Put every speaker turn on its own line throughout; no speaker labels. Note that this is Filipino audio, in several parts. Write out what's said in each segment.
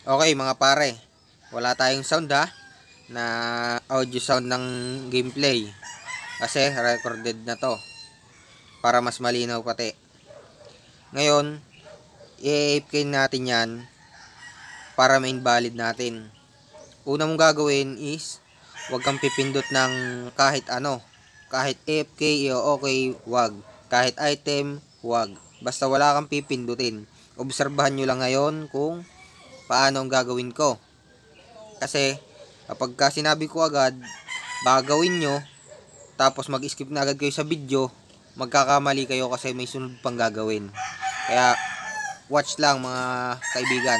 Okay mga pare, wala tayong sound ha, na audio sound ng gameplay. Kasi recorded na to, para mas malinaw pati. Ngayon, i-AFK natin yan para ma-invalid natin. Una mong gagawin is, huwag kang pipindot ng kahit ano. Kahit AFK o okay, wag. Kahit item, wag. Basta wala kang pipindutin. Obserbahan nyo lang ngayon kung paano ang gagawin ko. Kasi kapag sinabi ko agad, baka gawin nyo, tapos mag-skip na agad kayo sa video, magkakamali kayo kasi may sunod pang gagawin. Kaya watch lang mga kaibigan.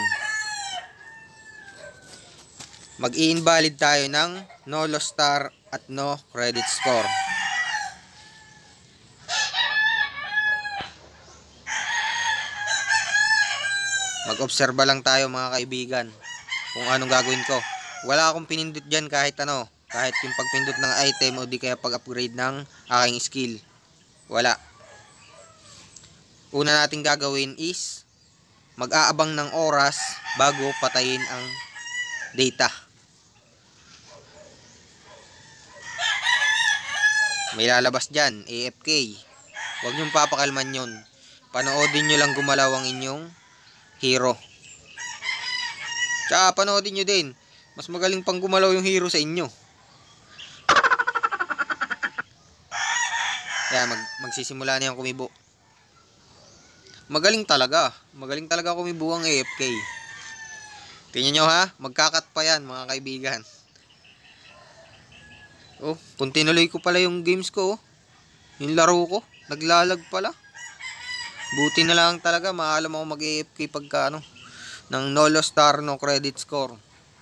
Mag-i-invalid tayo ng no lost star at no credit score. Mag-obserba lang tayo mga kaibigan kung anong gagawin ko. Wala akong pinindot dyan kahit ano. Kahit yung pagpindot ng item o di kaya pag-upgrade ng aking skill. Wala. Una natin gagawin is mag-aabang ng oras bago patayin ang data. May lalabas dyan, AFK. Huwag nyong papakalman yun. Panoodin nyo lang gumalaw ang inyong hero. Tsaka panoodin nyo din, mas magaling pang gumalaw yung hero sa inyo. Kaya magsisimula na yung kumibo. Magaling talaga kumibo ang AFK. Tingnan nyo ha, magkakat pa yan mga kaibigan. Oh, kung tinuloy ko pala yung games ko, yung laro ko, naglalag pala. Buti na lang talaga, maalam ako mag-AFK pagka ano, ng no lost star, no credit score.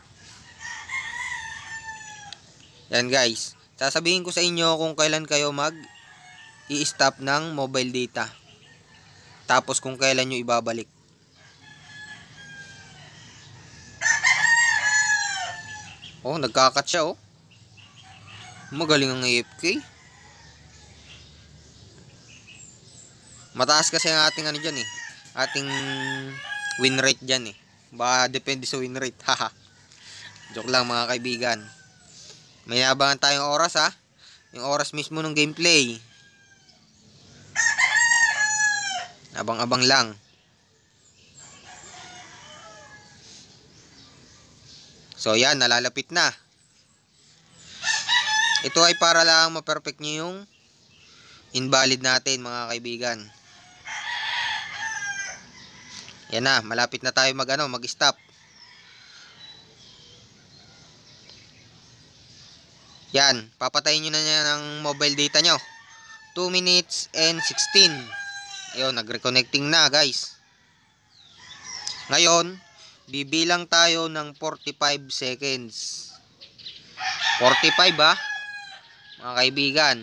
Yan guys, sasabihin ko sa inyo kung kailan kayo i-stop ng mobile data. Tapos kung kailan nyo ibabalik. Oh, nagkakat siya oh. Magaling ang AFK. Mataas kasi ang ating ano dyan eh. Ating win rate dyan eh. Baka depende sa win rate. Haha. Joke lang mga kaibigan. May naabangan tayong oras ha. Yung oras mismo ng gameplay. Abang-abang lang. So yan, nalalapit na. Ito ay para lang ma-perfect nyo yung invalid natin mga kaibigan. Yan na, malapit na tayo mag-stop. Yan, papatayin nyo na yan ng mobile data nyo. 2 minutes and 16. Ayun, nag-reconnecting na guys. Ngayon, bibilang tayo ng 45 seconds. 45 ha, mga kaibigan.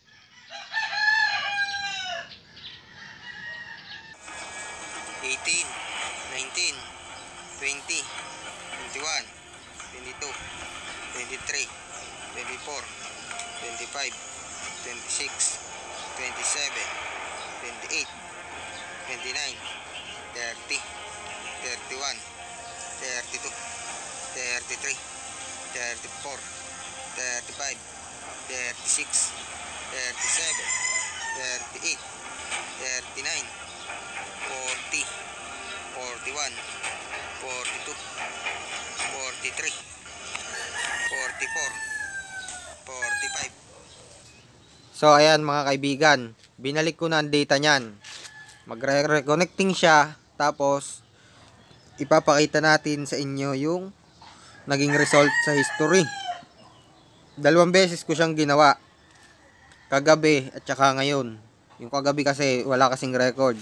18, 19, 20, 21, 22, 23, 24, 25, 26, 27, 28, 29, 30, 31, 32, 33, 34, 35, 36, 37, 38, 39, 40, 41, 42, 43, 44, 45. So ayan mga kaibigan, binalik ko na ang data niyan. Magre-reconnecting siya, tapos ipapakita natin sa inyo yung naging result sa history. 2 beses ko siyang ginawa, kagabi at saka ngayon. Yung kagabi kasi wala kasing record.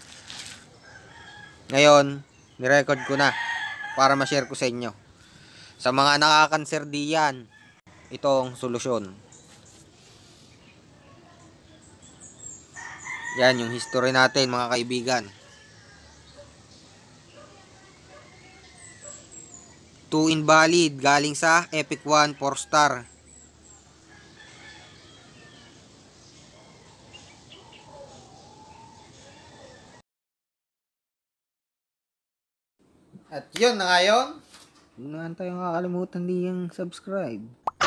Ngayon, ni-record ko na para ma-share ko sa inyo. Sa mga nakakanser diyan, itong solusyon. Yan yung history natin mga kaibigan. 2 invalid galing sa Epic 1 4 star. At Yun na ngayon. Huwag naman tayong kakalimutan diyang subscribe.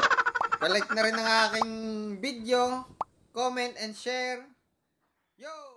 Palike na rin ang aking video, comment and share. Yo!